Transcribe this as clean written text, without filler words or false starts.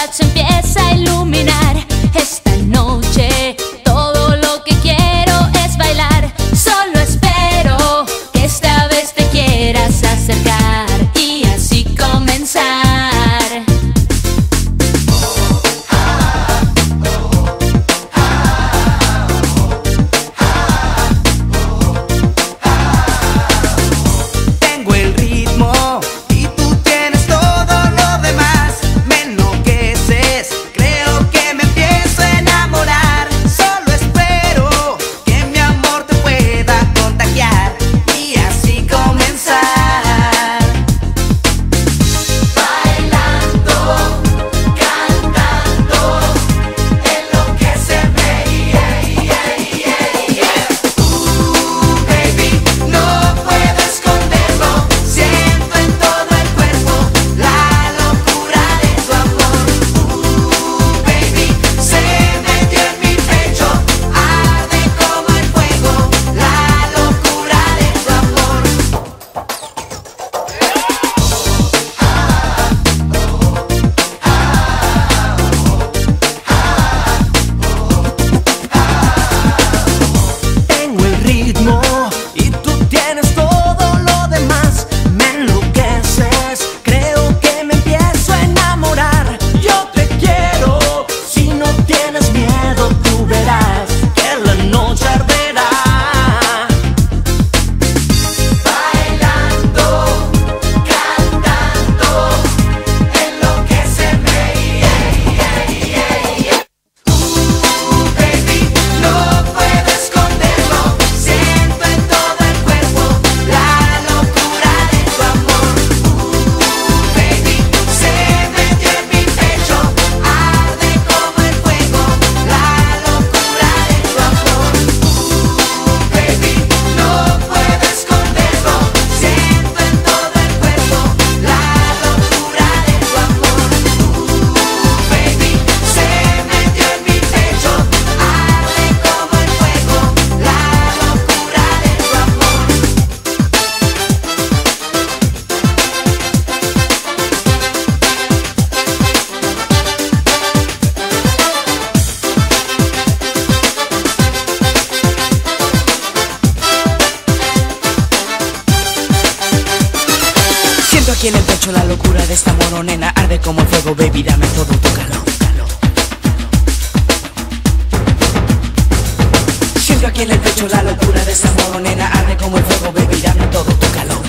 se empieza a iluminar. Esta noche todo lo que quiero es bailar. Solo espero que esta vez te quieras acercar y así comenzar. Tengo el ritmo y tú tienes todo lo demás. Me enloqueces, creo que me empiezo a enamorar. Solo espero que mi amor te pueda contagiar y así comenzar. Bailando, cantando, enloquéceme, baby, no puedo esconderlo. Siento en todo el cuerpo la locura de tu amor. Baby, se metió en mi pecho, arde como el fuego, la locura de tu amor. Tengo el ritmo y tú tienes todo lo demás. Me enloqueces, creo que me empiezo a enamorar. Yo te quiero, si no tienes miedo tú verás que la noche arderá. Bailando, cantando, enloquéceme, baby, no puedo esconderlo. Siento en todo el cuerpo la locura de tu amor. Baby, se metió en mi pecho, arde como el fuego, la locura de tu amor. Baby, no puedo esconderlo. Siento en todo el cuerpo la locura de tu amor. Baby, se metió en mi pecho, arde como el fuego, la locura de tu amor. Siento aquí en el pecho la locura de esta amor, nena, arde como el fuego, baby, dame todo tu calor. Siento aquí en el pecho la locura de esta amor, nena, arde como el fuego, baby, dame todo tu calor.